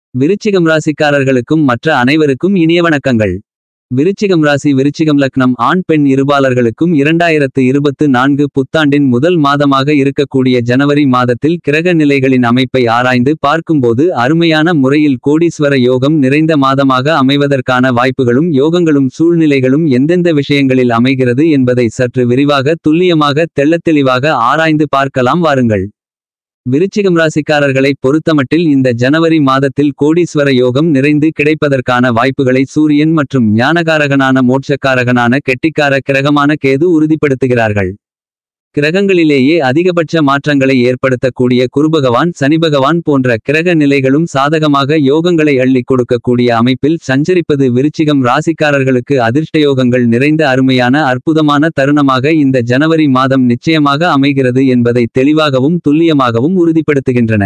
விருச்சிகம் ராசிக்காரர்களுக்கும் மற்ற அனைவருக்கும் இனிய வணக்கங்கள். விருச்சிகம் ராசி விருச்சிகம் லக்னம் ஆண் பெண் இருபாலர்களுக்கும் 2024 புத்தாண்டின் முதல் மாதமாக இருக்கக்கூடிய ஜனவரி மாதத்தில் கிரக நிலைகளின் அமைப்பை ஆராய்ந்து பார்க்கும்போது அருமையான முறையில் கோடீஸ்வர யோகம் நிறைந்த மாதமாக அமைவதற்கான வாய்ப்புகளும் யோகங்களும் சூழ்நிலைகளும் எந்தெந்த விஷயங்களில் அமைகிறது என்பதை சற்று விரிவாக துல்லியமாக தெள்ளத்தெளிவாக ஆராய்ந்து பார்க்கலாம் வாருங்கள். விருச்சிகம் ராசிக்காரர்களை பொறுத்தமட்டில் இந்த ஜனவரி மாதத்தில் கோடீஸ்வர யோகம் நிறைந்து கிடைப்பதற்கான வாய்ப்புகளை சூரியன் மற்றும் ஞானகாரகனான மோட்சக்காரகனான கெட்டிக்கார கிரகமான கேது உறுதிப்படுத்துகிறார்கள். கிரகங்களிலேயே அதிகபட்ச மாற்றங்களை ஏற்படுத்தக்கூடிய குருபகவான் சனிபகவான் போன்ற கிரக நிலைகளும் சாதகமாக யோகங்களை அள்ளி கொடுக்கக்கூடிய அமைப்பில் சஞ்சரிப்பது விருச்சிகம் ராசிக்காரர்களுக்கு அதிர்ஷ்டயோகங்கள் நிறைந்த அருமையான அற்புதமான தருணமாக இந்த ஜனவரி மாதம் நிச்சயமாக அமைகிறது என்பதை தெளிவாகவும் துல்லியமாகவும் உறுதிப்படுத்துகின்றன.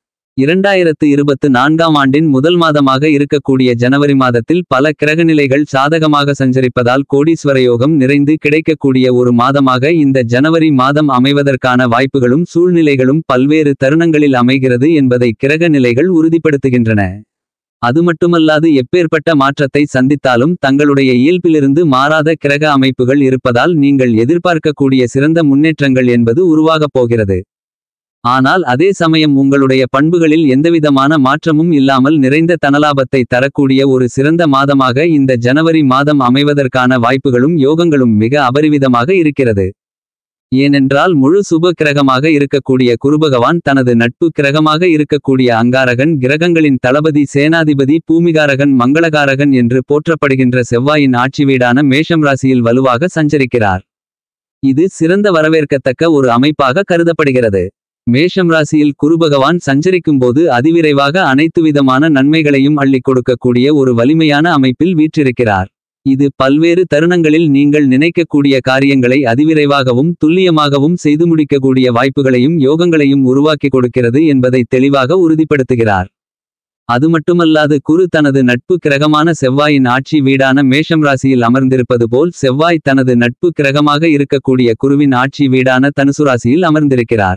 2024ஆம் ஆண்டின் முதல் மாதமாக இருக்கக்கூடிய ஜனவரி மாதத்தில் பல கிரகநிலைகள் சாதகமாக சஞ்சரிப்பதால் கோடீஸ்வர யோகம் நிறைந்து கிடைக்கக்கூடிய ஒரு மாதமாக இந்த ஜனவரி மாதம் அமைவதற்கான வாய்ப்புகளும் சூழ்நிலைகளும் பல்வேறு தருணங்களில் அமைகிறது என்பதை கிரக நிலைகள் உறுதிப்படுத்துகின்றன. அதுமட்டுமல்லாது எப்பேற்பட்ட மாற்றத்தை சந்தித்தாலும் தங்களுடைய இயல்பிலிருந்து மாறாத கிரக அமைப்புகள் இருப்பதால் நீங்கள் எதிர்பார்க்கக்கூடிய சிறந்த முன்னேற்றங்கள் என்பது உருவாகப் போகிறது. ஆனால் அதே சமயம் உங்களுடைய பண்புகளில் எந்தவிதமான மாற்றமும் இல்லாமல் நிறைந்த தனலாபத்தை தரக்கூடிய ஒரு சிறந்த மாதமாக இந்த ஜனவரி மாதம் அமைவதற்கான வாய்ப்புகளும் யோகங்களும் மிக அபரிவிதமாக இருக்கிறது. ஏனென்றால் முழு சுப கிரகமாக இருக்கக்கூடிய குருபகவான் தனது நட்பு கிரகமாக இருக்கக்கூடிய அங்காரகன் கிரகங்களின் தளபதி சேனாதிபதி பூமிகாரகன் மங்களகாரகன் என்று போற்றப்படுகின்ற செவ்வாயின் ஆட்சி வீடான மேஷம் ராசியில் வலுவாக சஞ்சரிக்கிறார். இது சிறந்த வரவேற்கத்தக்க ஒரு அமைப்பாக கருதப்படுகிறது. மேஷம் ராசியில் குருபகவான் சஞ்சரிக்கும்போது அதிவிரைவாக அனைத்துவிதமான நன்மைகளையும் அள்ளிக் கொடுக்கக்கூடிய ஒரு வலிமையான அமைப்பில் வீற்றிருக்கிறார். இது பல்வேறு தருணங்களில் நீங்கள் நினைக்கக்கூடிய காரியங்களை அதிவிரைவாகவும் துல்லியமாகவும் செய்து முடிக்கக்கூடிய வாய்ப்புகளையும் யோகங்களையும் உருவாக்கி கொடுக்கிறது என்பதை தெளிவாக உறுதிப்படுத்துகிறார். அதுமட்டுமல்லாது குரு தனது நட்பு கிரகமான செவ்வாயின் ஆட்சி வீடான மேஷம் ராசியில் அமர்ந்திருப்பது போல் செவ்வாய் தனது நட்பு கிரகமாக இருக்கக்கூடிய குருவின் ஆட்சி வீடான தனுசு ராசியில் அமர்ந்திருக்கிறார்.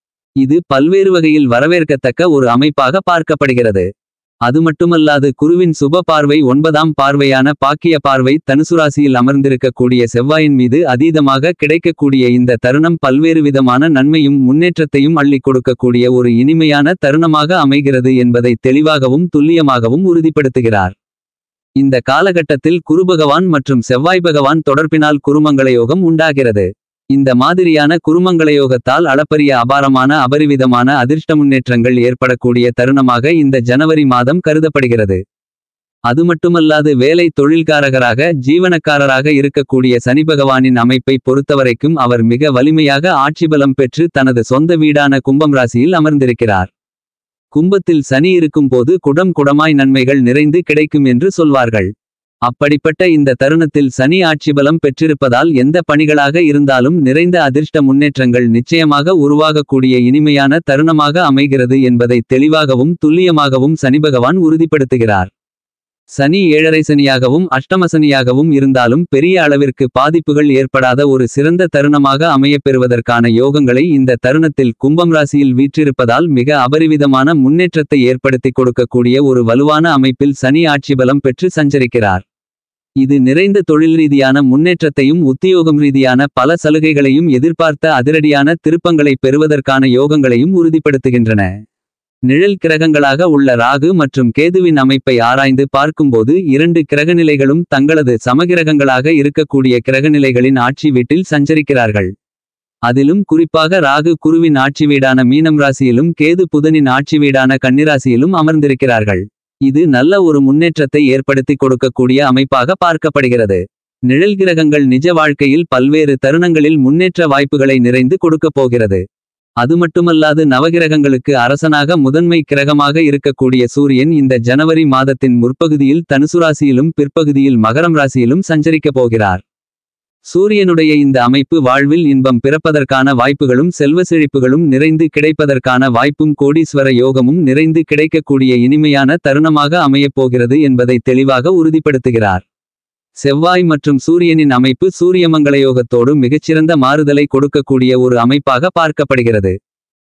இது பல்வேறு வகையில் வரவேற்கத்தக்க ஒரு அமைப்பாக பார்க்கப்படுகிறது. அதுமட்டுமல்லாது குருவின் சுப பார்வை 9ஆம் பார்வையான பாக்கிய பார்வை தனுசு ராசியில் அமர்ந்திருக்கக்கூடிய செவ்வாயின் மீது அதீதமாக கிடைக்கக்கூடிய இந்த தருணம் பல்வேறு விதமான நன்மையும் முன்னேற்றத்தையும் அள்ளிக் கொடுக்கக்கூடிய ஒரு இனிமையான தருணமாக அமைகிறது என்பதை தெளிவாகவும் துல்லியமாகவும் உறுதிப்படுத்துகிறார். இந்த காலகட்டத்தில் குருபகவான் மற்றும் செவ்வாய் பகவான் தொடர்பினால் குருமங்களயோகம் உண்டாகிறது. இந்த மாதிரியான குருமங்களயோகத்தால் அளப்பரிய அபாரமான அபரிவிதமான அதிர்ஷ்ட முன்னேற்றங்கள் ஏற்படக்கூடிய தருணமாக இந்த ஜனவரி மாதம் கருதப்படுகிறது. அதுமட்டுமல்லாது வேலை தொழில்காரகராக ஜீவனக்காரராக இருக்கக்கூடிய சனி பகவானின் அமைப்பை பொறுத்தவரைக்கும் அவர் மிக வலிமையாக ஆட்சிபலம் பெற்று தனது சொந்த வீடான கும்பம் ராசியில் அமர்ந்திருக்கிறார். கும்பத்தில் சனி இருக்கும்போது குடம் குடமாய் நன்மைகள் நிறைந்து கிடைக்கும் என்று சொல்வார்கள். அப்படிப்பட்ட இந்த தருணத்தில் சனி ஆட்சிபலம் பெற்றிருப்பதால் எந்த பணிகளாக இருந்தாலும் நிறைந்த அதிர்ஷ்ட முன்னேற்றங்கள் நிச்சயமாக உருவாகக்கூடிய இனிமையான தருணமாக அமைகிறது என்பதை தெளிவாகவும் துல்லியமாகவும் சனிபகவான் உறுதிப்படுத்துகிறார். சனி ஏழரை சனியாகவும் அஷ்டமசனியாகவும் இருந்தாலும் பெரிய அளவிற்கு பாதிப்புகள் ஏற்படாத ஒரு சிறந்த தருணமாக அமையப்பெறுவதற்கான யோகங்களை இந்த தருணத்தில் கும்பம் ராசியில் வீற்றிருப்பதால் மிக அபரிவிதமான முன்னேற்றத்தை ஏற்படுத்தி கொடுக்கக்கூடிய ஒரு வலுவான அமைப்பில் சனி ஆட்சிபலம் பெற்று சஞ்சரிக்கிறார். இது நிறைந்த தொழில் ரீதியான முன்னேற்றத்தையும் உத்தியோகம் ரீதியான பல சலுகைகளையும் எதிர்பார்த்த அதிரடியான திருப்பங்களை பெறுவதற்கான யோகங்களையும் உறுதிப்படுத்துகின்றன. நிழல் கிரகங்களாக உள்ள ராகு மற்றும் கேதுவின் அமைப்பை ஆராய்ந்து பார்க்கும்போது இரண்டு கிரகநிலைகளும் தங்களது சமகிரகங்களாக இருக்கக்கூடிய கிரகநிலைகளின் ஆட்சி வீட்டில் சஞ்சரிக்கிறார்கள். அதிலும் குறிப்பாக ராகு குருவின் ஆட்சி வீடான மீனம் ராசியிலும் கேது புதனின் ஆட்சி வீடான கன்னிராசியிலும் அமர்ந்திருக்கிறார்கள். இது நல்ல ஒரு முன்னேற்றத்தை ஏற்படுத்தி கொடுக்கக்கூடிய அமைப்பாக பார்க்கப்படுகிறது. நிழல் கிரகங்கள் நிஜ வாழ்க்கையில் பல்வேறு தருணங்களில் முன்னேற்ற வாய்ப்புகளை நிறைந்து கொடுக்கப் போகிறது. அதுமட்டுமல்லாது நவகிரகங்களுக்கு அரசனாக முதன்மை கிரகமாக இருக்கக்கூடிய சூரியன் இந்த ஜனவரி மாதத்தின் முற்பகுதியில் தனுசு ராசியிலும் பிற்பகுதியில் மகரம் ராசியிலும் சஞ்சரிக்கப் போகிறார். சூரியனுடைய இந்த அமைப்பு வாழ்வில் இன்பம் பிறப்பதற்கான வாய்ப்புகளும் செல்வ செழிப்புகளும் நிறைந்து கிடைப்பதற்கான வாய்ப்பும் கோடீஸ்வர யோகமும் நிறைந்து கிடைக்கக்கூடிய இனிமையான தருணமாக அமையப்போகிறது என்பதை தெளிவாக உறுதிப்படுத்துகிறார். செவ்வாய் மற்றும் சூரியனின் அமைப்பு சூரியமங்களயோகத்தோடு மிகச்சிறந்த மாறுதலை கொடுக்கக்கூடிய ஒரு அமைப்பாக பார்க்கப்படுகிறது.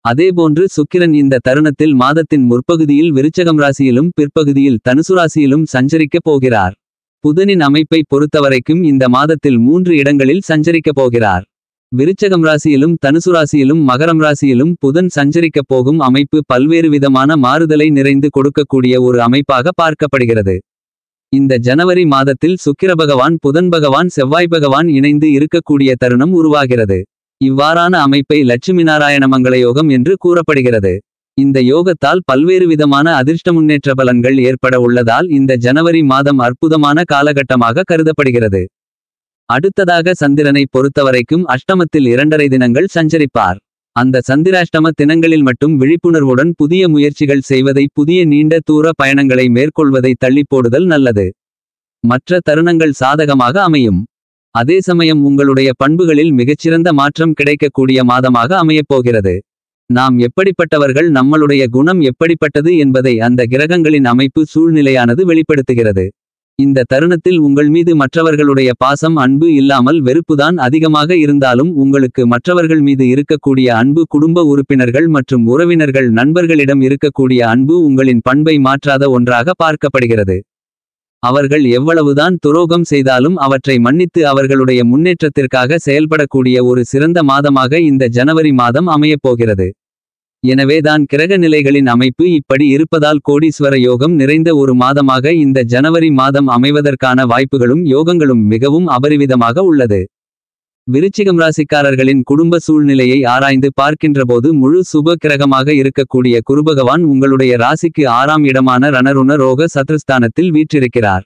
அதேபோன்று சுக்கிரன் இந்த தருணத்தில் மாதத்தின் முற்பகுதியில் விருச்சகம் ராசியிலும் பிற்பகுதியில் தனுசு ராசியிலும் சஞ்சரிக்கப் போகிறார். புதனின் அமைப்பை பொறுத்தவரைக்கும் இந்த மாதத்தில் 3 இடங்களில் சஞ்சரிக்கப் போகிறார். விருச்சகம் ராசியிலும் தனுசு ராசியிலும் மகரம் ராசியிலும் புதன் சஞ்சரிக்கப் போகும் அமைப்பு பல்வேறு விதமான மாறுதலை நிறைந்து கொடுக்கக்கூடிய ஒரு அமைப்பாக பார்க்கப்படுகிறது. இந்த ஜனவரி மாதத்தில் சுக்கிர பகவான் புதன் பகவான் செவ்வாய் பகவான் இணைந்து இருக்கக்கூடிய தருணம் உருவாகிறது. இவ்வாறான அமைப்பை லட்சுமி நாராயண மங்கள யோகம் என்று கூறப்படுகிறது. இந்த யோகத்தால் பல்வேறு விதமான அதிர்ஷ்ட முன்னேற்ற பலன்கள் ஏற்பட உள்ளதால் இந்த ஜனவரி மாதம் அற்புதமான காலகட்டமாக கருதப்படுகிறது. அடுத்ததாக சந்திரனை பொறுத்தவரைக்கும் அஷ்டமத்தில் 2½ தினங்கள் சஞ்சரிப்பார். அந்த சந்திராஷ்டம தினங்களில் மட்டும் விழிப்புணர்வுடன் புதிய முயற்சிகள் செய்வதை புதிய நீண்ட தூர பயணங்களை மேற்கொள்வதை தள்ளிப்போடுதல் நல்லது. மற்ற தருணங்கள் சாதகமாக அமையும். அதே சமயம் உங்களுடைய பண்புகளில் மிகச்சிறந்த மாற்றம் கிடைக்கக்கூடிய மாதமாக அமையப்போகிறது. நாம் எப்படிப்பட்டவர்கள் நம்மளுடைய குணம் எப்படிப்பட்டது என்பதை அந்த கிரகங்களின் அமைப்பு சூழ்நிலையானது வெளிப்படுத்துகிறது. இந்த தருணத்தில் உங்கள் மீது மற்றவர்களுடைய பாசம் அன்பு இல்லாமல் வெறுப்புதான் அதிகமாக இருந்தாலும் உங்களுக்கு மற்றவர்கள் மீது இருக்கக்கூடிய அன்பு குடும்ப உறுப்பினர்கள் மற்றும் உறவினர்கள் நண்பர்களிடம் இருக்கக்கூடிய அன்பு உங்களின் பண்பை மாற்றாத ஒன்றாக பார்க்கப்படுகிறது. அவர்கள் எவ்வளவுதான் துரோகம் செய்தாலும் அவற்றை மன்னித்து அவர்களுடைய முன்னேற்றத்திற்காக செயல்படக்கூடிய ஒரு சிறந்த மாதமாக இந்த ஜனவரி மாதம் அமையப்போகிறது. எனவேதான் கிரக நிலைகளின் அமைப்பு இப்படி இருப்பதால் கோடீஸ்வர யோகம் நிறைந்த ஒரு மாதமாக இந்த ஜனவரி மாதம் அமைவதற்கான வாய்ப்புகளும் யோகங்களும் மிகவும் அபரிவிதமாக உள்ளது. விருச்சிகம் ராசிக்காரர்களின் குடும்ப சூழ்நிலையை ஆராய்ந்து பார்க்கின்றபோது முழு சுப கிரகமாக இருக்கக்கூடிய குருபகவான் உங்களுடைய ராசிக்கு 6ஆம் இடமான ரணருண ரோக சத்ருஸ்தானத்தில் வீற்றிருக்கிறார்.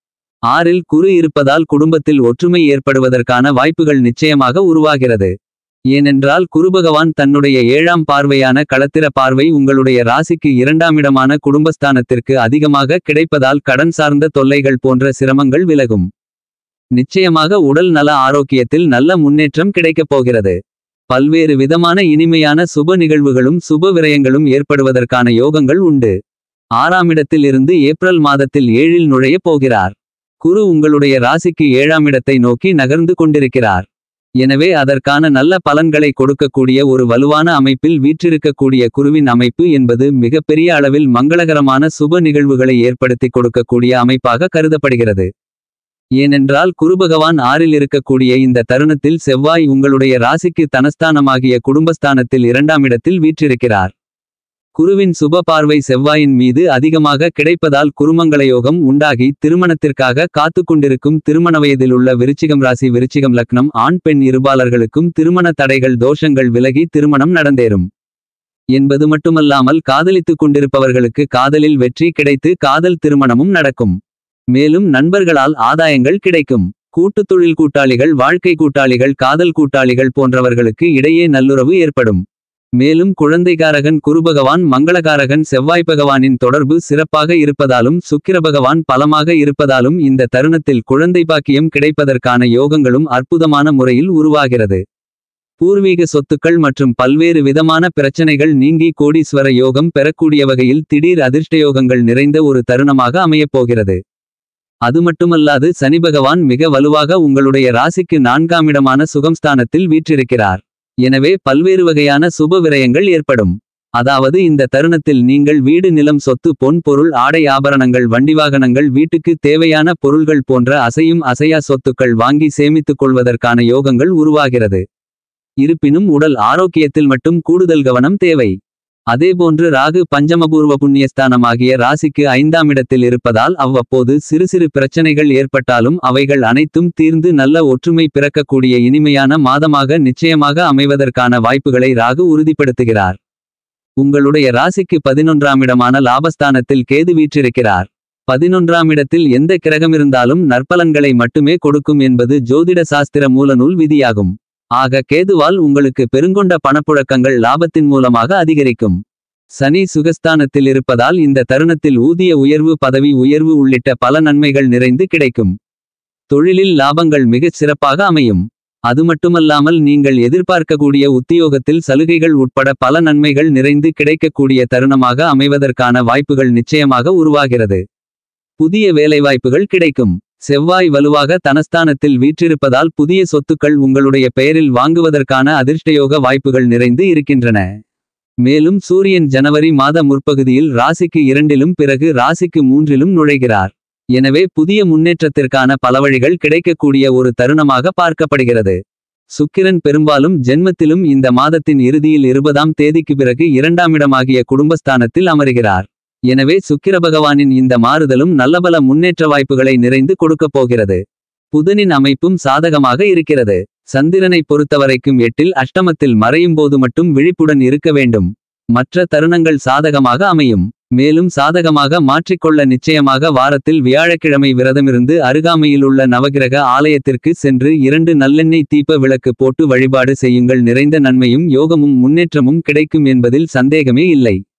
6இல் குரு இருப்பதால் குடும்பத்தில் ஒற்றுமை ஏற்படுவதற்கான வாய்ப்புகள் நிச்சயமாக உருவாகிறது. ஏனென்றால் குருபகவான் தன்னுடைய 7ஆம் பார்வையான களத்திர பார்வை உங்களுடைய ராசிக்கு 2ஆம் இடமான குடும்பஸ்தானத்திற்கு அதிகமாக கிடைப்பதால் கடன் சார்ந்த தொல்லைகள் போன்ற சிரமங்கள் விலகும். நிச்சயமாக உடல் நல ஆரோக்கியத்தில் நல்ல முன்னேற்றம் கிடைக்கப் போகிறது. பல்வேறு விதமான இனிமையான சுப நிகழ்வுகளும் சுப விரயங்களும் ஏற்படுவதற்கான யோகங்கள் உண்டு. 6ஆம் இடத்தில் இருந்து ஏப்ரல் மாதத்தில் 7இல் நுழையப் போகிறார். குரு உங்களுடைய ராசிக்கு 7ஆம் இடத்தை நோக்கி நகர்ந்து கொண்டிருக்கிறார். எனவே அதற்கான நல்ல பலன்களை கொடுக்கக்கூடிய ஒரு வலுவான அமைப்பில் வீற்றிருக்கக்கூடிய குருவின் அமைப்பு என்பது மிகப்பெரிய அளவில் மங்களகரமான சுப நிகழ்வுகளை ஏற்படுத்தி கொடுக்கக்கூடிய அமைப்பாக கருதப்படுகிறது. ஏனென்றால் குருபகவான் 6இல் இருக்கக்கூடிய இந்த தருணத்தில் செவ்வாய் உங்களுடைய ராசிக்கு தனஸ்தானமாகிய குடும்பஸ்தானத்தில் 2ஆம் இடத்தில் வீற்றிருக்கிறார். குருவின் சுப பார்வை செவ்வாயின் மீது அதிகமாக கிடைப்பதால் குருமங்கள யோகம் உண்டாகி திருமணத்திற்காக காத்து கொண்டிருக்கும் திருமண வயதில் உள்ள விருச்சிகம் ராசி விருச்சிகம் லக்னம் ஆண் பெண் இருபாலர்களுக்கும் திருமண தடைகள் தோஷங்கள் விலகி திருமணம் நடந்தேறும் என்பது மட்டுமல்லாமல் காதலித்துக் கொண்டிருப்பவர்களுக்கு காதலில் வெற்றி கிடைத்து காதல் திருமணமும் நடக்கும். மேலும் நண்பர்களால் ஆதாயங்கள் கிடைக்கும். கூட்டுத் தொழில் கூட்டாளிகள் வாழ்க்கை கூட்டாளிகள் காதல் கூட்டாளிகள் போன்றவர்களுக்கு இடையே நல்லுறவு ஏற்படும். மேலும் குழந்தைகாரகன் குருபகவான் மங்களகாரகன் செவ்வாய் பகவானின் தொடர்பு சிறப்பாக இருப்பதாலும் சுக்கிர பகவான் பலமாக இருப்பதாலும் இந்த தருணத்தில் குழந்தை பாக்கியம் கிடைப்பதற்கான யோகங்களும் அற்புதமான முறையில் உருவாகிறது. பூர்வீக சொத்துக்கள் மற்றும் பல்வேறு விதமான பிரச்சனைகள் நீங்கி கோடீஸ்வர யோகம் பெறக்கூடிய வகையில் திடீர் அதிர்ஷ்டயோகங்கள் நிறைந்த ஒரு தருணமாக அமையப்போகிறது. அது மட்டுமல்லாது சனி பகவான் மிக வலுவாக உங்களுடைய ராசிக்கு 4ஆம் இடமான சுகம்ஸ்தானத்தில் வீற்றிருக்கிறார். எனவே பல்வேறு வகையான சுப விரயங்கள் ஏற்படும். அதாவது இந்த தருணத்தில் நீங்கள் வீடு நிலம் சொத்து பொன் பொருள் ஆடை ஆபரணங்கள் வண்டிவாகனங்கள் வீட்டுக்கு தேவையான பொருள்கள் போன்ற அசையும் அசையா சொத்துக்கள் வாங்கி சேமித்துக் கொள்வதற்கான யோகங்கள் உருவாகிறது. இருப்பினும் உடல் ஆரோக்கியத்தில் மட்டும் கூடுதல் கவனம் தேவை. அதேபோன்று ராகு பஞ்சமபூர்வ புண்ணியஸ்தானமாகிய ராசிக்கு 5ஆம் இடத்தில் இருப்பதால் அவ்வப்போது சிறு சிறு பிரச்சனைகள் ஏற்பட்டாலும் அவைகள் அனைத்தும் தீர்ந்து நல்ல ஒற்றுமை பிறக்கக்கூடிய இனிமையான மாதமாக நிச்சயமாக அமைவதற்கான வாய்ப்புகளை ராகு உறுதிப்படுத்துகிறார். உங்களுடைய ராசிக்கு 11ஆம் இடமான லாபஸ்தானத்தில் கேது வீற்றிருக்கிறார். 11ஆம் இடத்தில் எந்த கிரகமிருந்தாலும் நற்பலன்களை மட்டுமே கொடுக்கும் என்பது ஜோதிட சாஸ்திர மூலநூல் விதியாகும். ஆக கேதுவால் உங்களுக்கு பெருங்கொண்ட பணப்புழக்கங்கள் லாபத்தின் மூலமாக அதிகரிக்கும். சனி சுகஸ்தானத்தில் இருப்பதால் இந்த தருணத்தில் ஊதிய உயர்வு பதவி உயர்வு உள்ளிட்ட பல நன்மைகள் நிறைந்து கிடைக்கும். தொழிலில் லாபங்கள் மிகச் சிறப்பாக அமையும். அது மட்டுமல்லாமல் நீங்கள் எதிர்பார்க்கக்கூடிய உத்தியோகத்தில் சலுகைகள் உட்பட பல நன்மைகள் நிறைந்து கிடைக்கக்கூடிய தருணமாக அமைவதற்கான வாய்ப்புகள் நிச்சயமாக உருவாகிறது. புதிய வேலைவாய்ப்புகள் கிடைக்கும். செவ்வாய் வலுவாக தனஸ்தானத்தில் வீற்றிருப்பதால் புதிய சொத்துக்கள் உங்களுடைய பெயரில் வாங்குவதற்கான அதிர்ஷ்டயோக வாய்ப்புகள் நிறைந்து இருக்கின்றன. மேலும் சூரியன் ஜனவரி மாத முற்பகுதியில் ராசிக்கு 2லும் பிறகு ராசிக்கு 3லும் நுழைகிறார். எனவே புதிய முன்னேற்றத்திற்கான பலவழிகள் கிடைக்கக்கூடிய ஒரு தருணமாக பார்க்கப்படுகிறது. சுக்கிரன் பெரும்பாலும் ஜென்மத்திலும் இந்த மாதத்தின் இறுதியில் 20ஆம் தேதிக்கு பிறகு 2ஆம் இடமாகிய குடும்பஸ்தானத்தில் அமருகிறார். எனவே சுக்கிர பகவானின் இந்த மாறுதலும் நல்லபல முன்னேற்ற வாய்ப்புகளை நிறைந்து கொடுக்கப் போகிறது. புதனின் அமைப்பும் சாதகமாக இருக்கிறது. சந்திரனை பொறுத்தவரைக்கும் 8இல் அஷ்டமத்தில் மறையும்போது மட்டும் விழிப்புடன் இருக்க வேண்டும். மற்ற தருணங்கள் சாதகமாக அமையும். மேலும் சாதகமாக மாற்றிக்கொள்ள நிச்சயமாக வாரத்தில் வியாழக்கிழமை விரதமிருந்து அருகாமையில் உள்ள நவகிரக ஆலயத்திற்கு சென்று 2 நல்லெண்ணெய் தீப விளக்கு போட்டு வழிபாடு செய்யுங்கள். நிறைந்த நன்மையும் யோகமும் முன்னேற்றமும் கிடைக்கும் என்பதில் சந்தேகமே இல்லை.